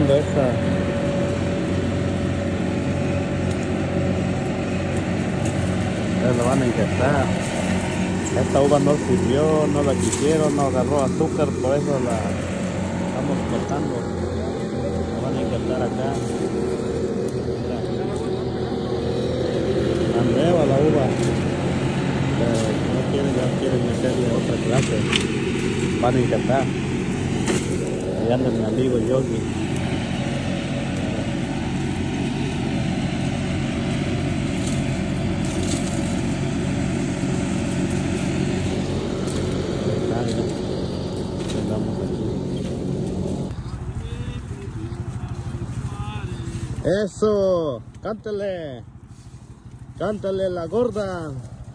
injertando esta. Ya la van a injertar. Esta uva no sirvió, no la quisieron, no agarró azúcar, por eso la estamos cortando. La van a injertar acá. Mira. Está nueva la uva. No quieren meterle otra clase. Van a injertar. Ahí anda mi amigo Yogi. Andamos aquí. Eso, cántale, cántale la gorda.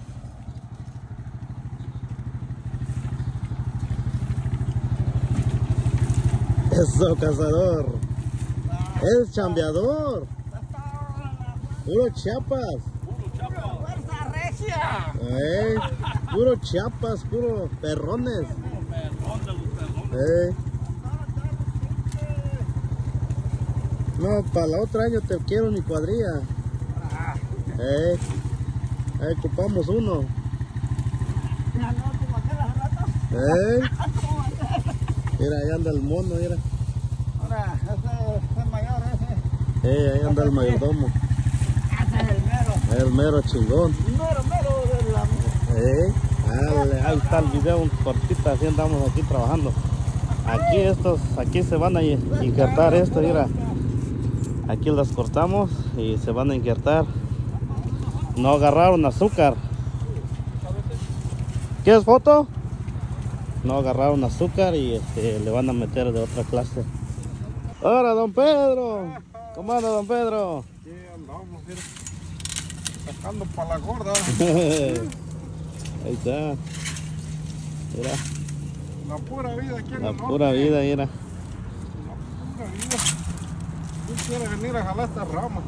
Eso, cazador. Es chambeador. Puro Chiapas. ¡Fuerza recia! Puro Chiapas, puro perrones. No, para el otro año te quiero en mi cuadrilla. Ahí ocupamos uno. Mira, ahí anda el mono, mira. Ahora, ese es el mayor, ese. Ahí anda el mayordomo. Ese es el mero. El mero chingón. Mero de la... Ahí está el video, un cortito, así andamos aquí trabajando. Aquí se van a injertar esto, mira. Aquí las cortamos y se van a injertar. No agarraron azúcar. ¿Quieres foto? No agarraron azúcar y le van a meter de otra clase. Ahora, don Pedro. ¿Cómo anda, don Pedro? Sí, andamos, mira. Sacando para la gorda. Ahí está. Mira. La pura vida aquí en La el norte. pura vida, mira. La pura vida. ¿Tú quieres venir a jalar estas ramas?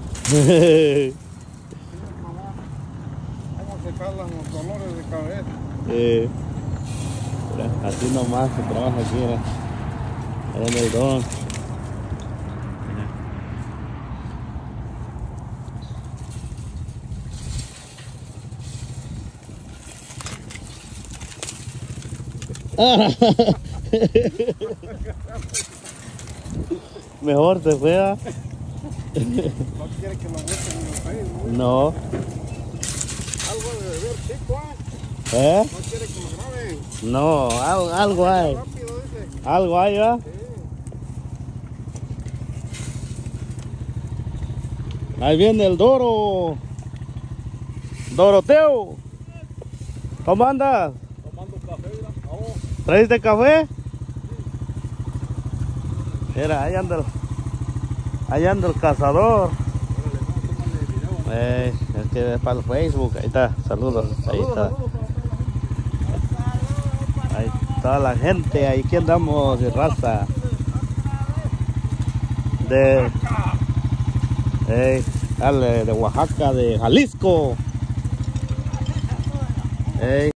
Vamos a sacar los dolores de cabeza. Mira, así nomás se trabaja aquí, mira. Ahí en el don. Mejor se fue. ¿No quiere que lo busquen en el Facebook? No. Algo de beber chico, ¿eh? ¿Eh? ¿No quiere que lo graben? No, algo hay. Rápido, dice. Algo hay, ¿va? Sí. Ahí viene el Doro. Doroteo. ¿Cómo andas? Tomando café, mira. Oh. ¿Traíste café? Mira, ahí anda el cazador. Es que es para el Facebook. Ahí está, saludos. Ahí está. Ahí está la gente. Ahí que andamos de raza. Dale, de Oaxaca, de Jalisco.